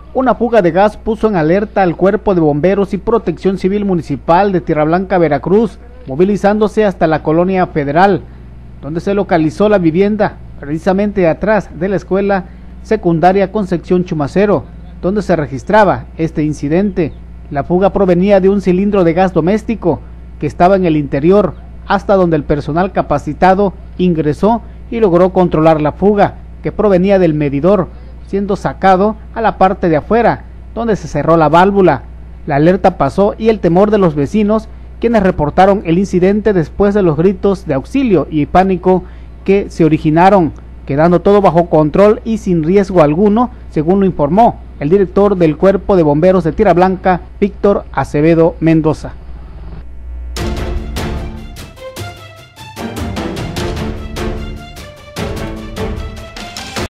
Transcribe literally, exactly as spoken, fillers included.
Una fuga de gas puso en alerta al Cuerpo de Bomberos y Protección Civil Municipal de Tierra Blanca, Veracruz, movilizándose hasta la Colonia Federal, donde se localizó la vivienda, precisamente atrás de la escuela secundaria Concepción Chumacero, donde se registraba este incidente. La fuga provenía de un cilindro de gas doméstico que estaba en el interior, hasta donde el personal capacitado ingresó y logró controlar la fuga, que provenía del medidor, siendo sacado a la parte de afuera, donde se cerró la válvula. La alerta pasó y el temor de los vecinos, quienes reportaron el incidente después de los gritos de auxilio y pánico que se originaron, quedando todo bajo control y sin riesgo alguno, según lo informó el director del Cuerpo de Bomberos de Tierra Blanca, Víctor Acevedo Mendoza.